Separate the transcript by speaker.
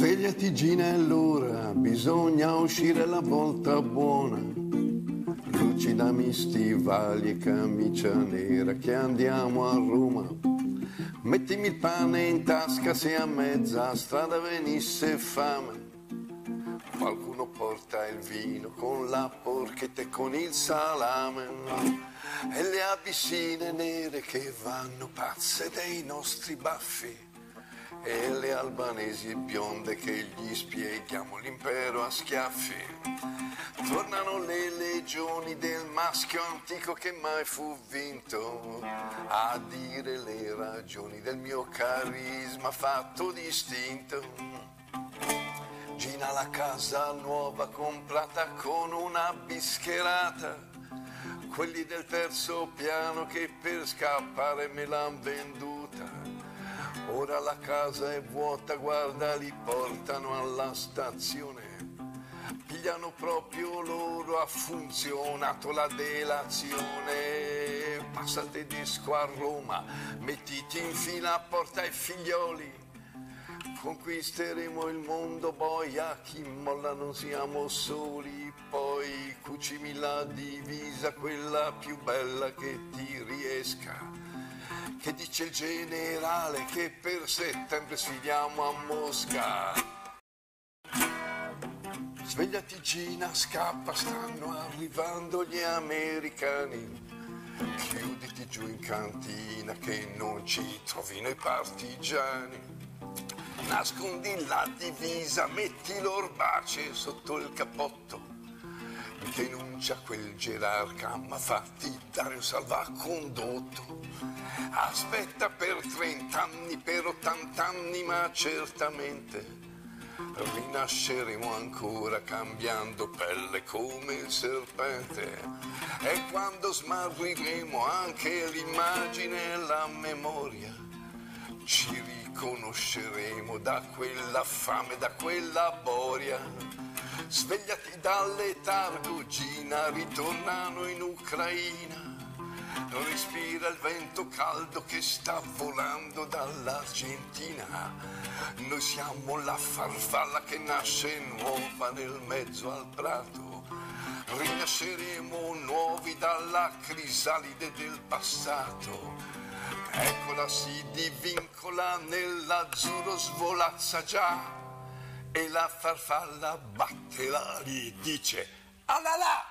Speaker 1: Svegliati Gina, è l'ora, bisogna uscire la volta buona. Lucidami stivali e camicia nera che andiamo a Roma. Mettimi il pane in tasca se a mezza strada venisse fame. Qualcuno porta il vino con la porchetta e con il salame. E le abissine nere che vanno pazze dei nostri baffi. E le albanesi bionde che gli spieghiamo l'impero a schiaffi. Tornano le legioni del maschio antico che mai fu vinto a dire le ragioni del mio carisma fatto distinto. Gina la casa nuova comprata con una bischerata. Quelli del terzo piano che per scappare me l'han venduta. Ora la casa è vuota, guarda, li portano alla stazione. Pigliano proprio loro, ha funzionato la delazione. Passa il tedesco a Roma, mettiti in fila, porta i figlioli. Conquisteremo il mondo, poi a chi molla non siamo soli. Poi cucimi la divisa, quella più bella che ti riesca. Che dice il generale che per settembre sfidiamo a Mosca. Svegliati Gina, scappa, stanno arrivando gli americani. Chiuditi giù in cantina che non ci trovino i partigiani. Nascondi la divisa, metti l'orbace sotto il cappotto. Denuncia quel gerarca, ma fatti dare un salvacondotto. Aspetta per 30 anni, per 80 anni, ma certamente rinasceremo ancora cambiando pelle come il serpente. E quando smarriremo anche l'immagine e la memoria, ci riconosceremo da quella fame, da quella boria. Svegliati dal letargo, Gina, ritornano in Ucraina. Respira il vento caldo che sta volando dall'Argentina. Noi siamo la farfalla che nasce nuova nel mezzo al prato. Rinasceremo nuovi dalla crisalide del passato. Eccola si divincola, nell'azzurro svolazza già. E la farfalla batte là, gli dice: alala!